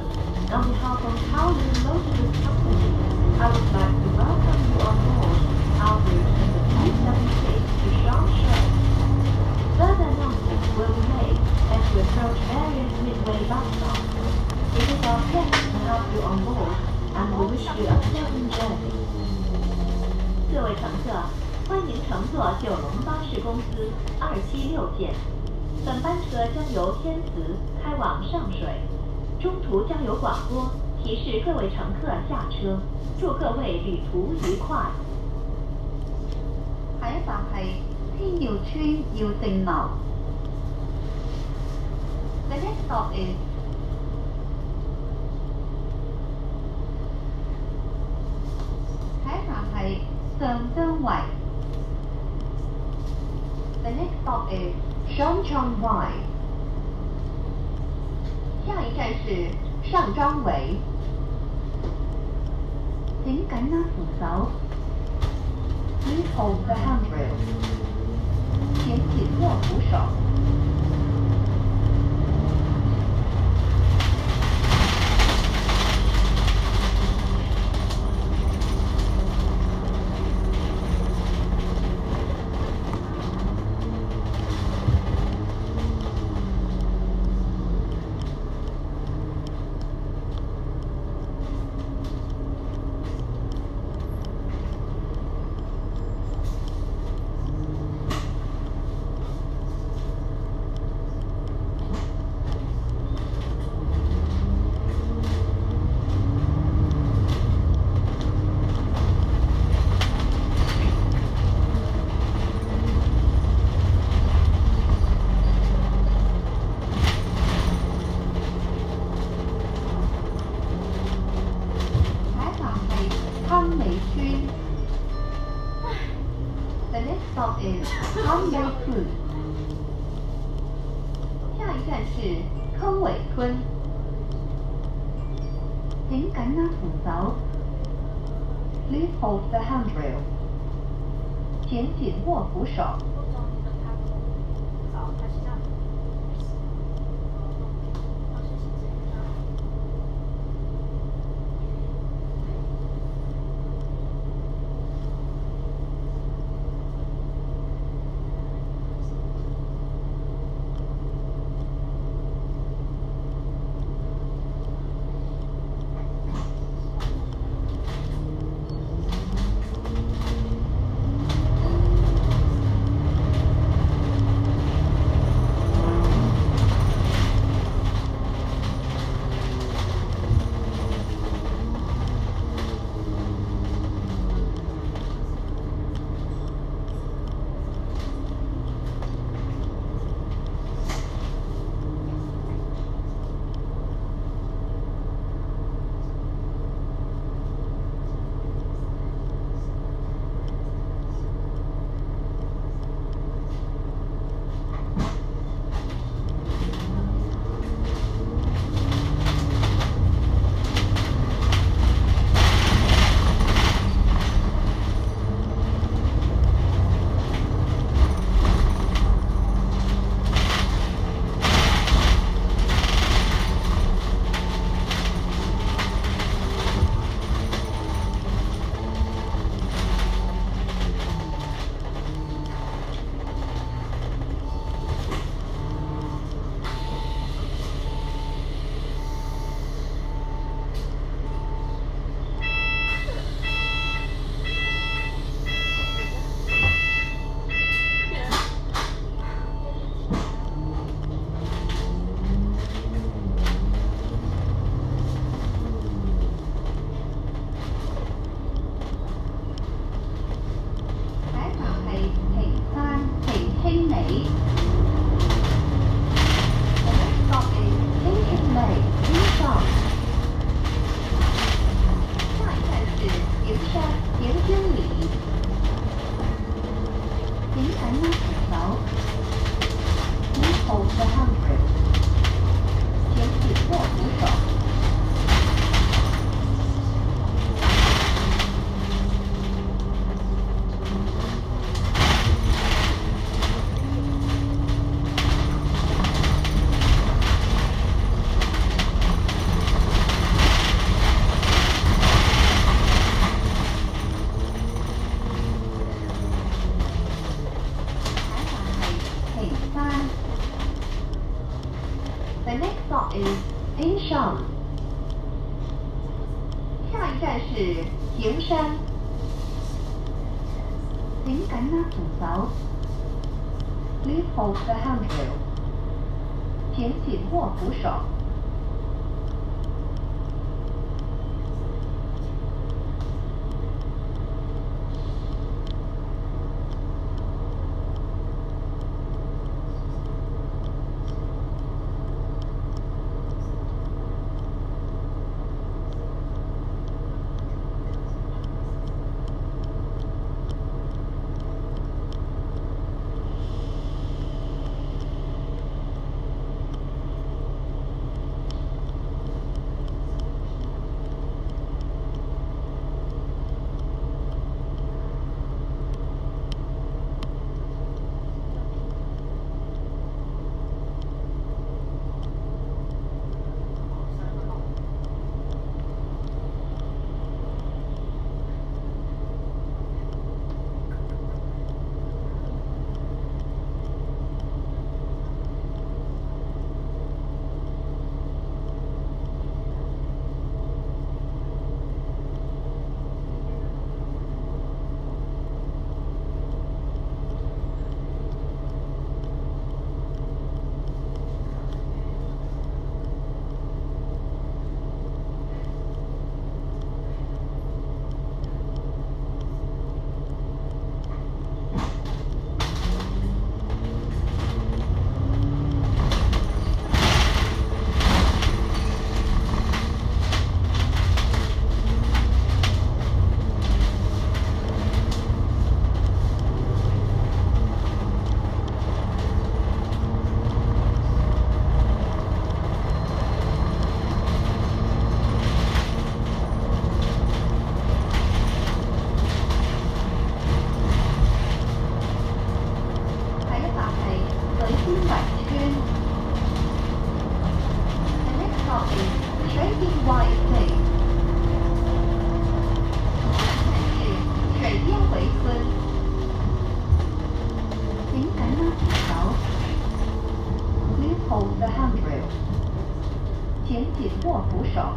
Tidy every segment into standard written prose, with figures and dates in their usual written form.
On behalf of Kowloon Motorist Company, I would like to welcome you on board our route number 276 to Changsha. Further announcements will be made as we approach various midway bus stops. It is our pleasure to have you on board, and we wish you a pleasant journey. 各位乘客，欢迎乘坐九龙巴士公司276线。本班车将由天慈开往上水，中途将有广播提示各位乘客下车。祝各位旅途愉快。下一站係天耀村耀正樓。The next stop is 下一站係上張圍。The next stop is 上張圍。下一站是上张围。請緊握扶手。Please hold the handrail. 請緊握扶手。The next stop is 坑尾村。下一站是坑尾村。請緊握扶手。Please hold the handrail. 請緊握扶手。 站是平山，请紧握扶手。Please hold the handrail， 请紧握扶手。Hold the handrail， 请紧握扶手。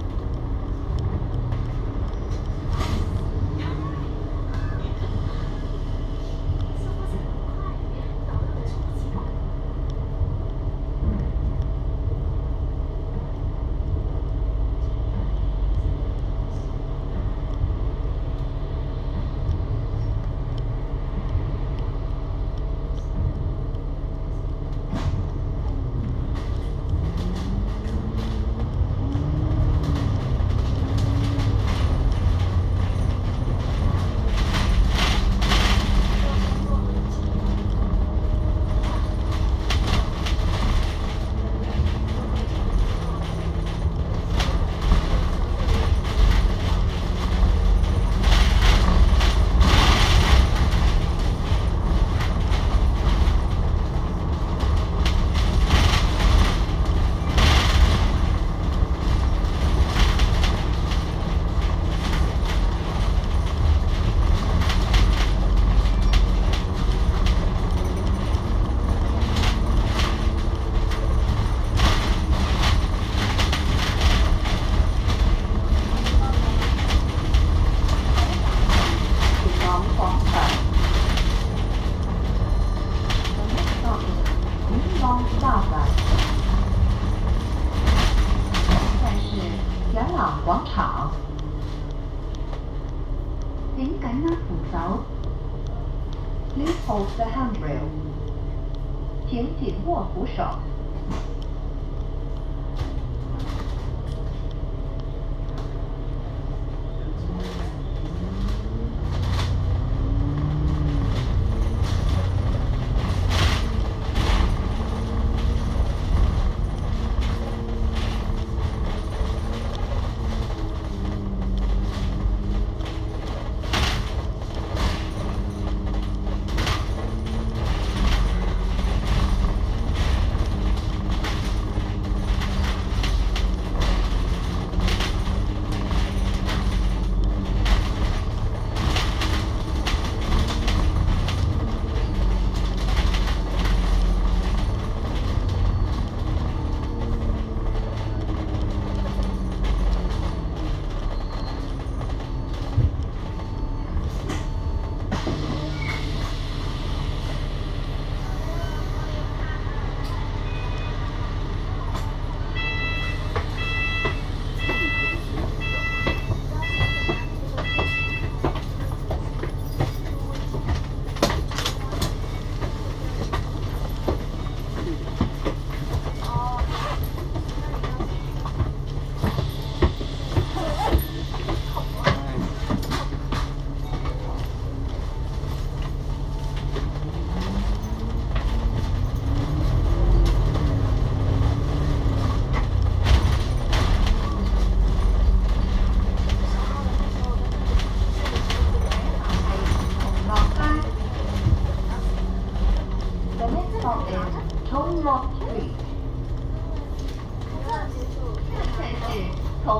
大阪，站是元朗广场，请紧握扶手。Please hold the handrail， 请紧握扶手。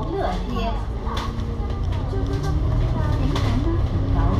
同乐街。请赶马五楼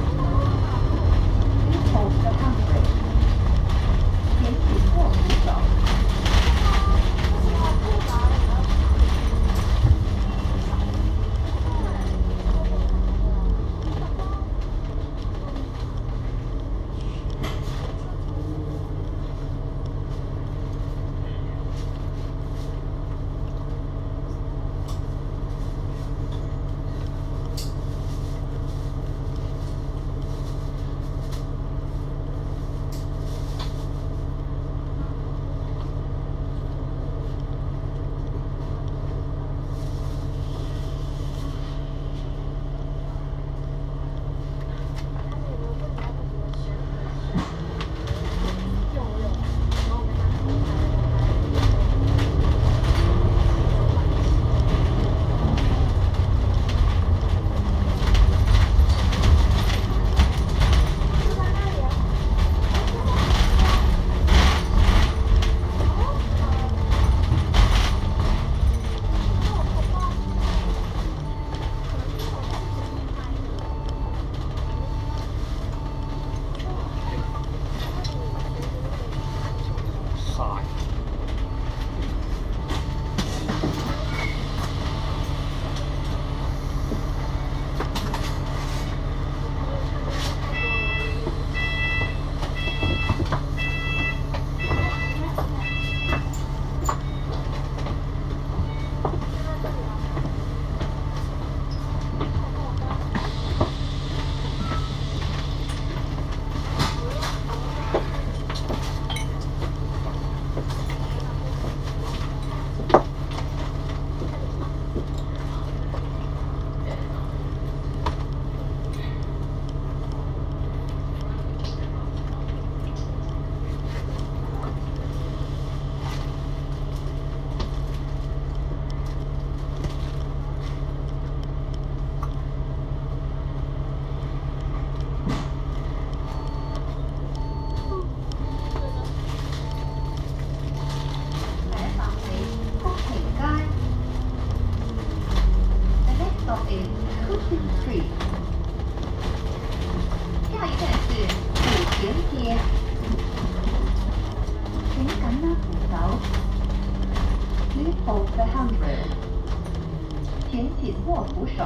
，Please hold the handbrake。前请握扶手。Please hold the handrail. 前请握扶手。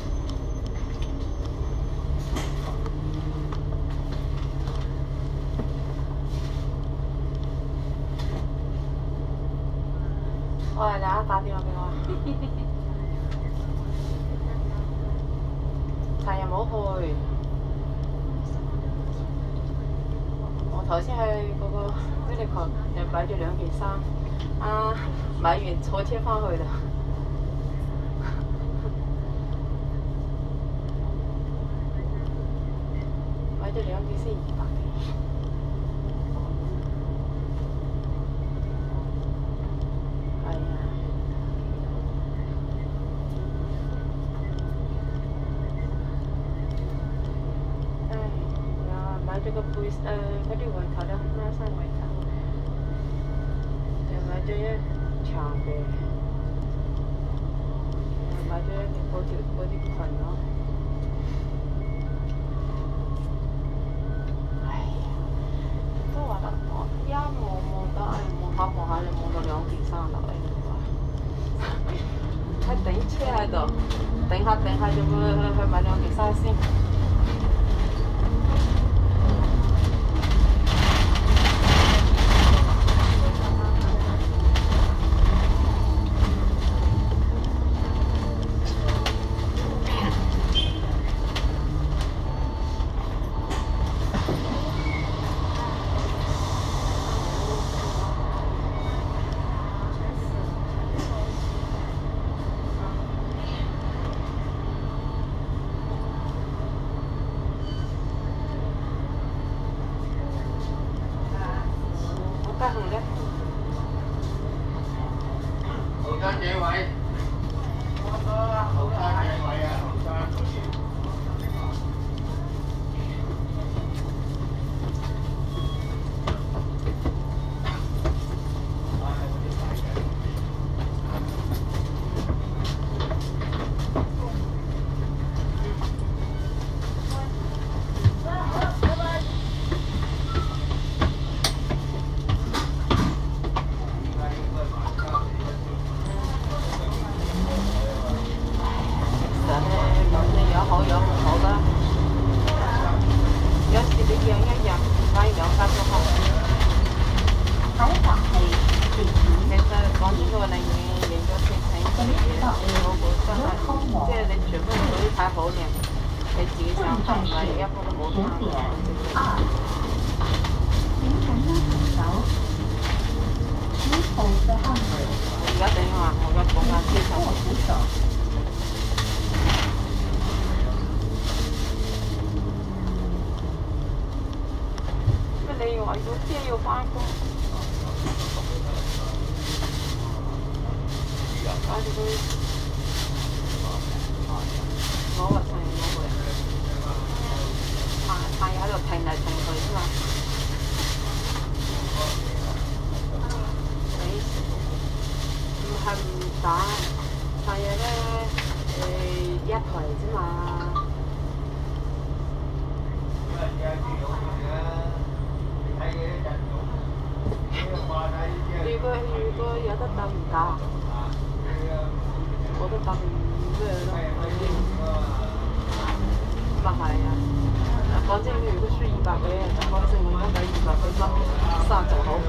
喂，大家打電話俾我。尋日冇去，我頭先去嗰個 Uniqlo 又買咗2件衫，買完坐車翻去啦。買咗2件先200幾。係啊。買咗個背嗰啲圍頭咧，孖身圍頭，又買咗一長嘅，又買咗一件嗰啲裙咯。唉呀，都話啦，我一望得，望下就望到2件衫落嚟喎，喺頂車喺度，頂下就去買2件衫先。 係即係你除非你嗰啲太好靚，你自己想拍咪一般都冇拍。而家等我，我而家講緊機場。你話要聽要翻工，搞住佢攞個停攞佢，太喺度停嚟停去啫嘛。唔係唔打，太嘢咧一台啫嘛。如果有得打唔打？我都打唔咩咯，咪係啊！反正如果輸200幾，就反正我而家俾200幾蚊生就好。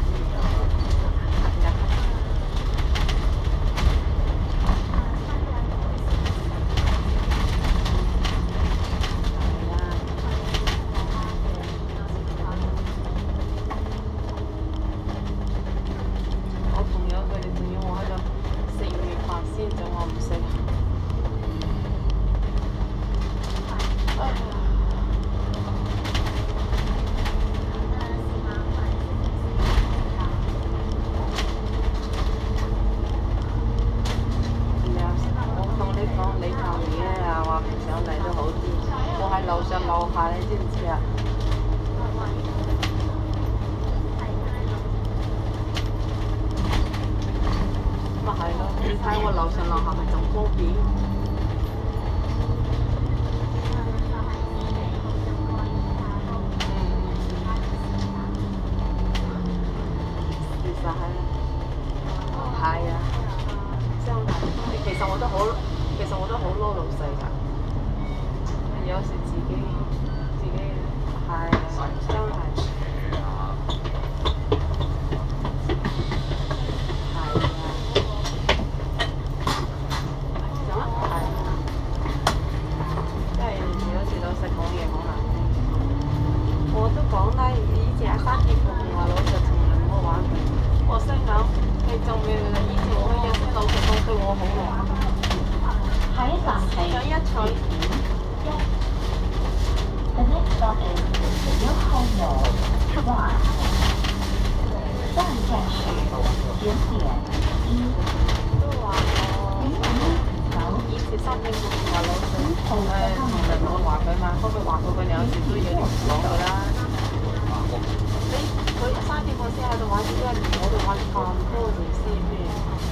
樓下你知唔知啊？咪係咯，你睇我樓上樓下咪仲方便。其實係啊，真係。其實我都好嬲老細㗎。有時自己係啊，真係係啊，咁啊係啊，即係有時老細講嘢好難聽。我都講啦，以前喺沙田服務話老細從來唔好玩佢，我心諗你仲未以前佢有啲老細都對我好喎。 下一站係一取。 The next stop is Yonghao Mall, One. 下一站是9點1。 都話我以前3點半話老細從來冇話佢嘛，不過話佢有時都有啲唔講佢啦。佢3點半先喺度玩，點解連我哋玩咁多年先咩？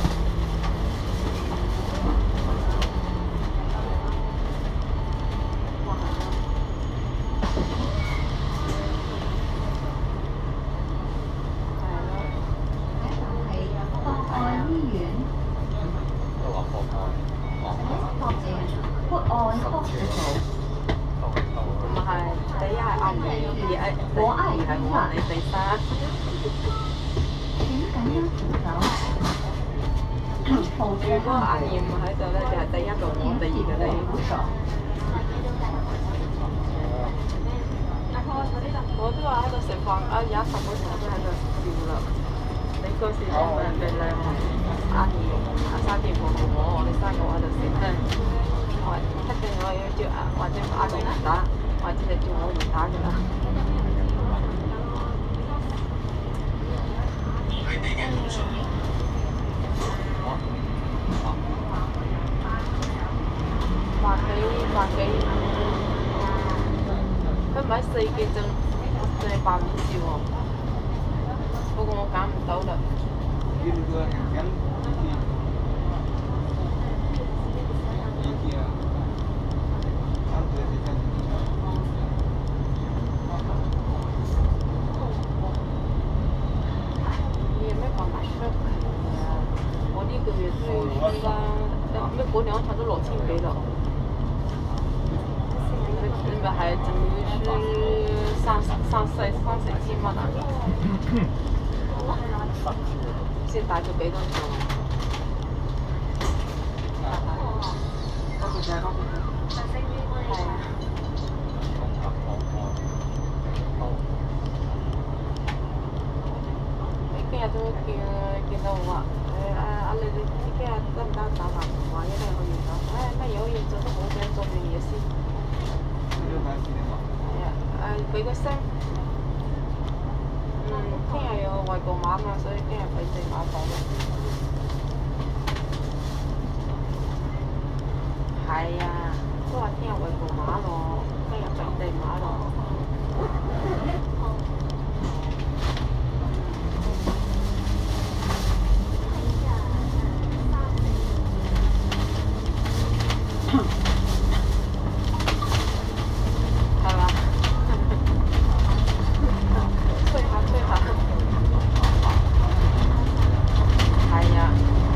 如果阿燕唔喺度咧，就係第一個我，第二個你。我都話喺度食飯，而家10個時候都喺度笑啦。你嗰時都冇人哋靚阿燕、3點半我哋3個喺度食咧。我一定我要叫或者阿燕唔打，或者你叫我唔打㗎啦。百幾，佢唔係4幾正係8面笑喎，不過我揀唔到啦。你有咩辦法出？我呢個月都要輸啦，咩嗰2場都6000幾啦。你咪係仲要輸3、4千蚊啊！先帶咗幾多場？ 就係嗰邊。係啊。你今日都見到我話，你今日得唔得打飯？話一定可以打。乜嘢可以做得好嘅，做樣嘢先。係啊，俾個聲。聽日有餵哺馬嘛，所以今日俾隻馬放咯。係啊，都話聽日餵哺馬咯，聽日俾隻馬咯。係嘛？吹下吹下。係啊。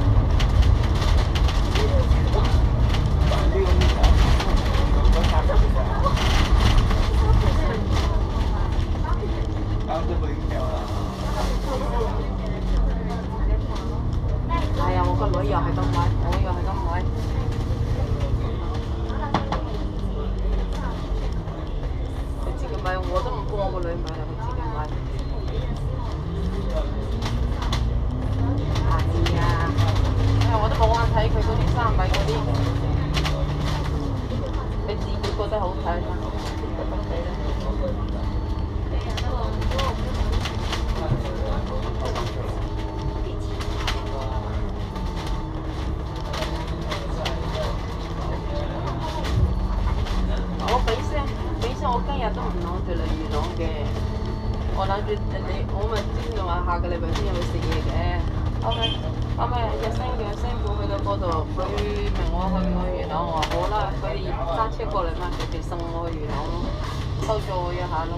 係啊，我個女又係咁買，我又係咁買。佢自己買，我都唔幫我個女買啦，佢自己買。係啊，我都冇眼睇佢嗰啲3米嗰啲，你自己覺得好睇嘛？咁睇啦。我俾聲，我今日都唔諗住嚟元朗嘅，我諗住我咪之前話下個禮拜先去食嘢嘅，後尾日星父去到嗰度，佢問我去唔去元朗，我話好啦，佢哋揸車過嚟嘛，佢哋送我去元朗咯，收咗我一下咯，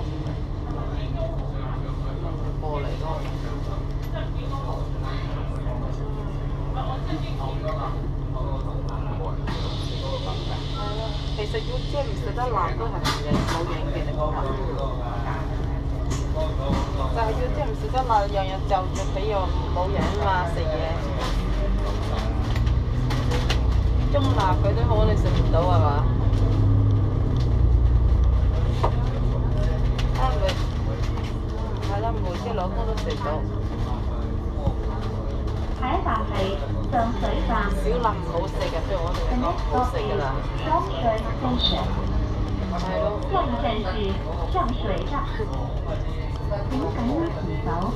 過嚟咯。其實要即係唔食得辣都係冇影嘅，你講下。就係要即係唔食得辣，樣樣就住佢又冇影嘛食嘢。中辣佢都可能食唔到係嘛？係啦，梅姐老公都食到。 下一站係上水站。 小辣唔好食嘅，對我哋嚟講唔好食㗎啦。係咯。 下一站是上水站。請緊握扶手。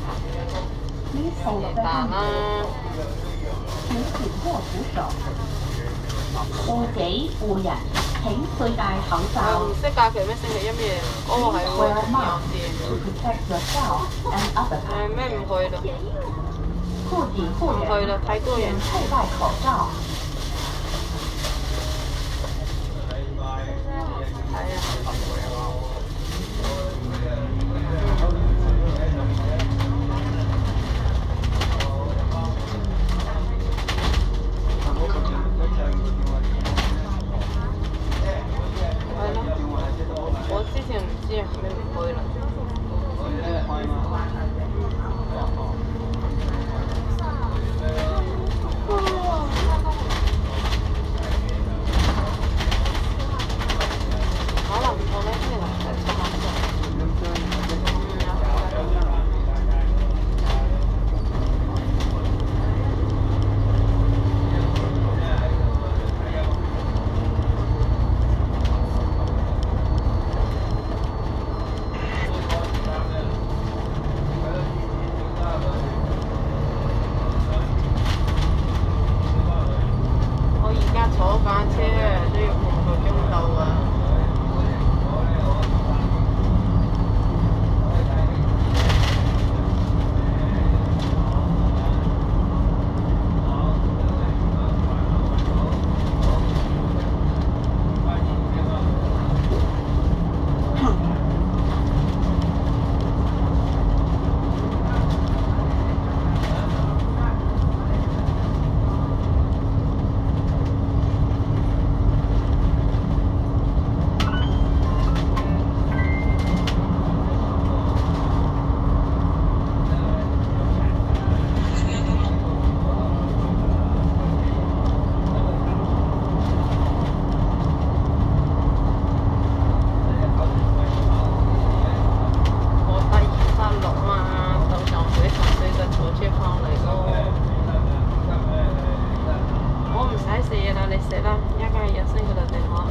食蛋啦。 請緊握扶手。護己護人，請佩戴口罩。 唔識假期咩？星期一咩？哦，係喎，有啲。咩唔去咯？ 護己護人， 太多人。 佩戴口罩。 係啊。我之前唔知啊，咪唔去啦。 啦，应该有剩佢哋地方。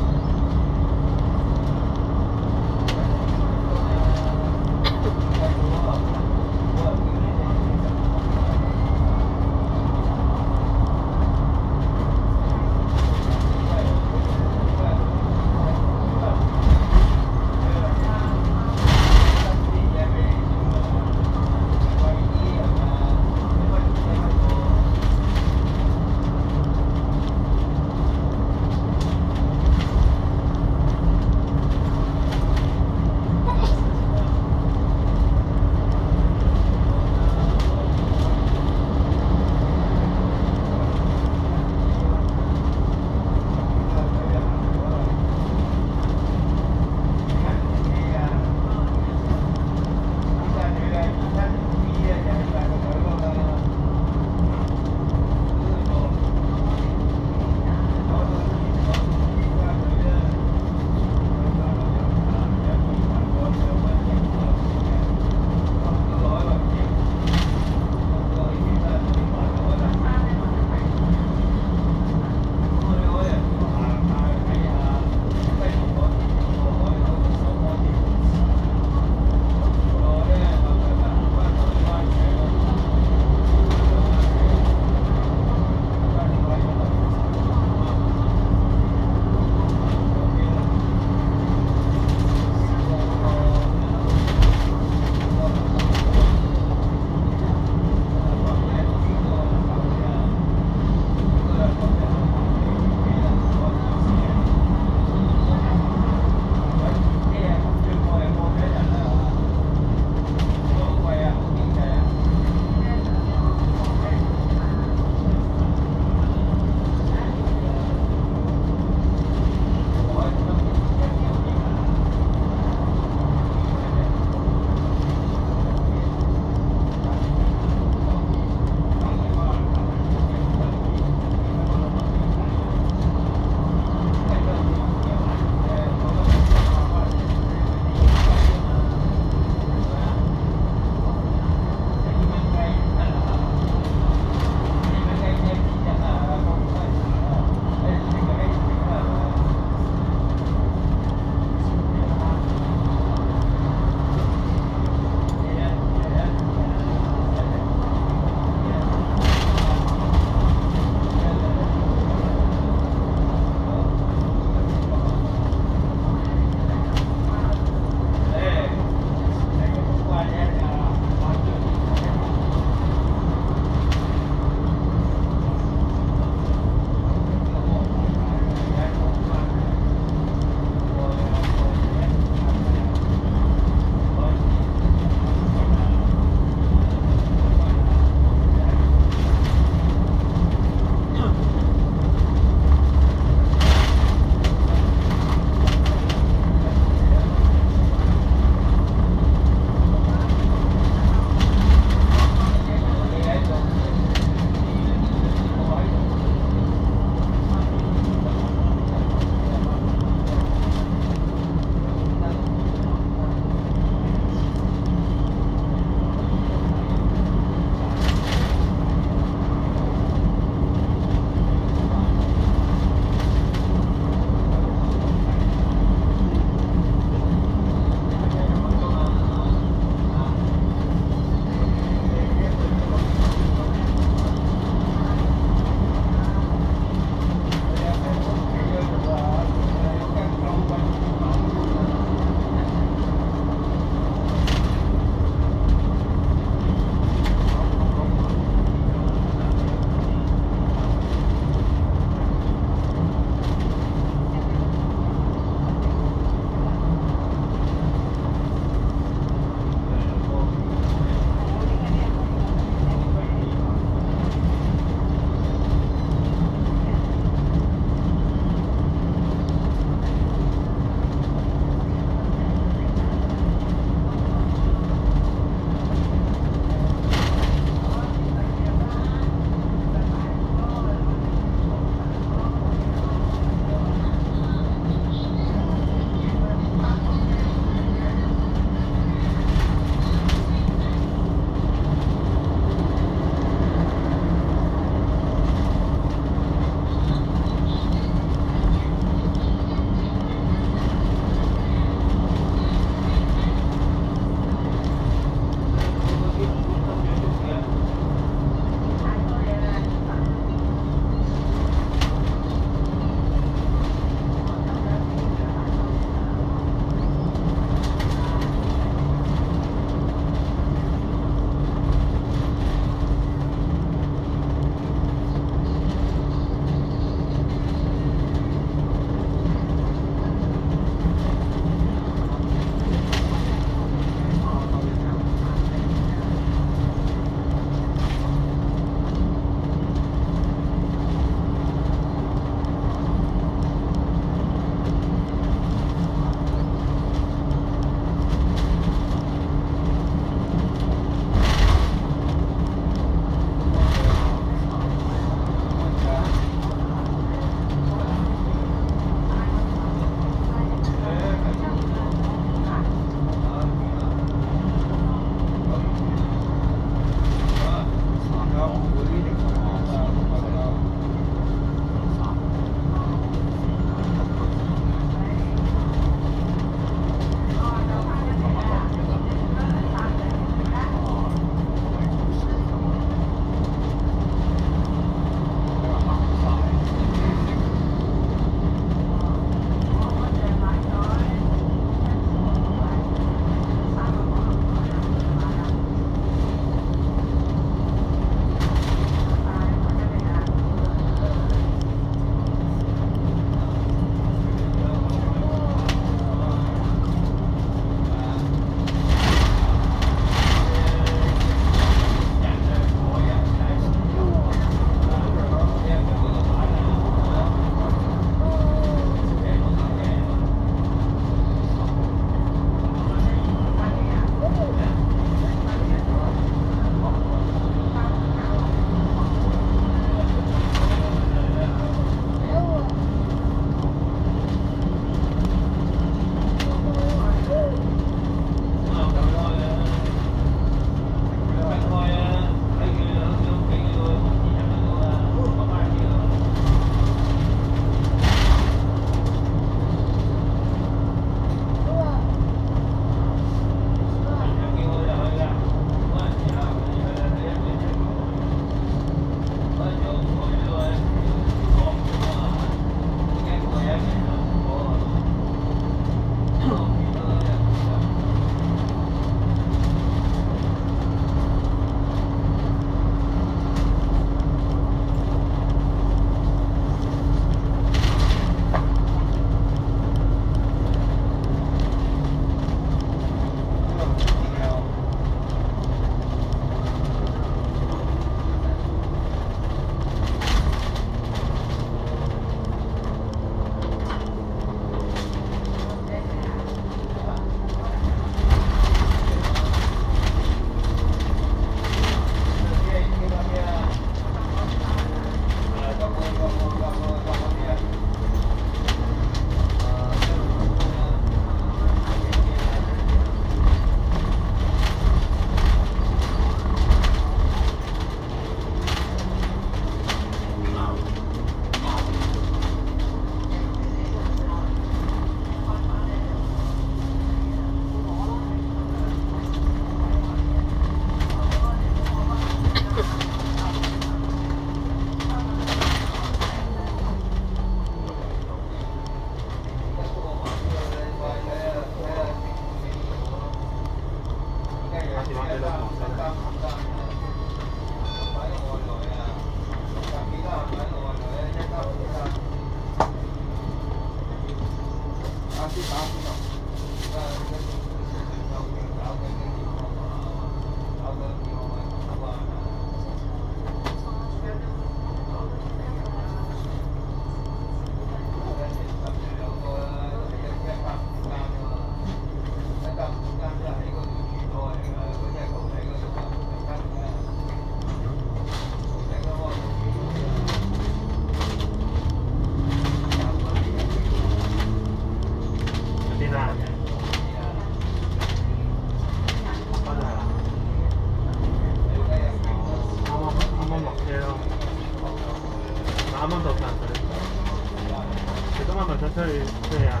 啱到站佢，你今晚咪想出去咩啊？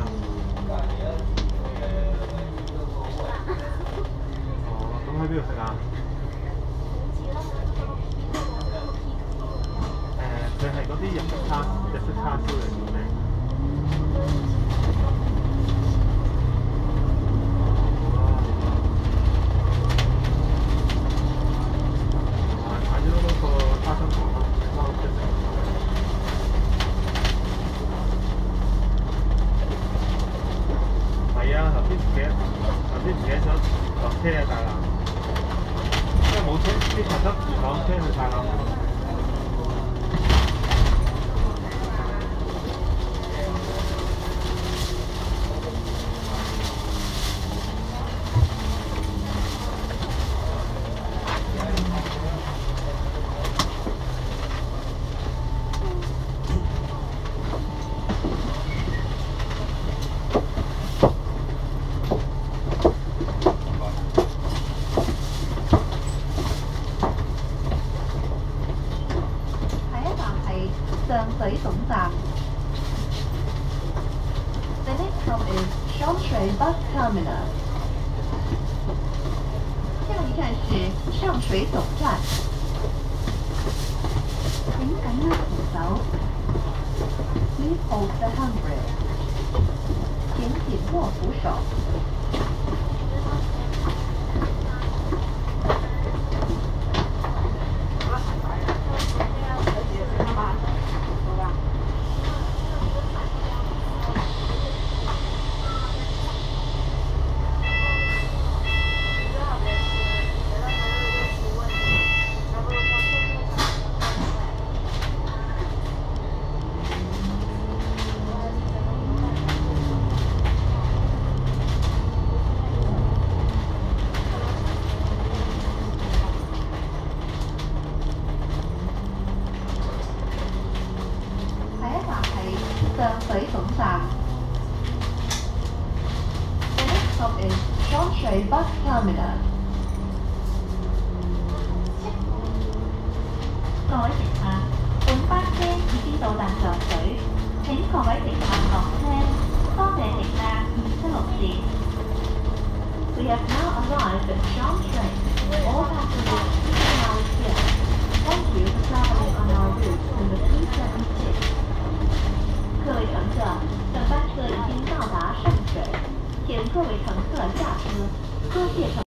哦，咁喺邊度食啊？佢係嗰啲日式叉燒嚟嘅咩？買咗嗰個花生糖咯，翻屋企食。係啊，頭先自己想落車啊，大欖，因為冇車，啲茶汁唔攞車去大欖。 上水總站。The next stop is 上水 Bus Terminus。下一站是上水總站。請緊握扶手。Please hold the handrail。請緊握扶手。上水總站。The next stop is 上水 Bus Terminus。各位乘客，本班車已經到達上水，請各位乘客落車。多謝乘客276線。We have now arrived at Shanghai. All passengers please now here. Thank you for traveling on our route number 276. 各位乘客，本班车已经到达上水，请各位乘客下车，多谢乘